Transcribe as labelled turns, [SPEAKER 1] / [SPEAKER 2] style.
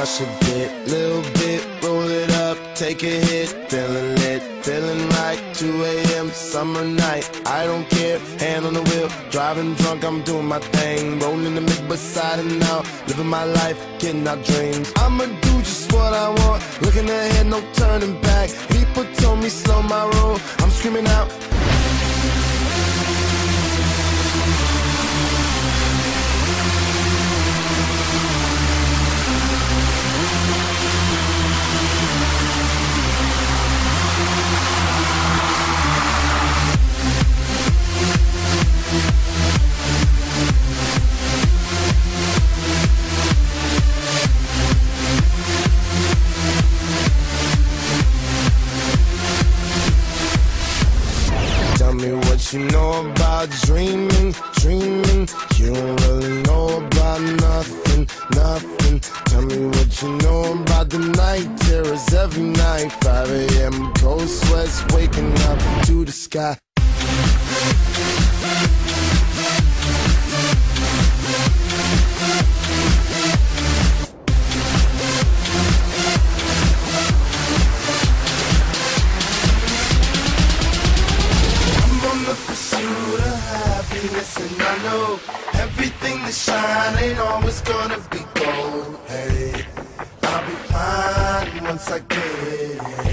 [SPEAKER 1] crush a bit, little bit, roll it up, take a hit, feeling lit, feeling right, 2 a.m. summer night, I don't care, hand on the wheel, driving drunk, I'm doing my thing, rolling the mid beside and now, living my life, getting our dreams. I'ma do just what I want, looking ahead, no turning back. People told me slow my roll, I'm screaming out. Tell me what you know about dreaming, dreaming. You don't really know about nothing, nothing. Tell me what you know about the night terrors every night. 5 a.m. cold sweats waking up to the sky. And I know everything that shine ain't always gonna be gold. Hey, I'll be fine once I get it.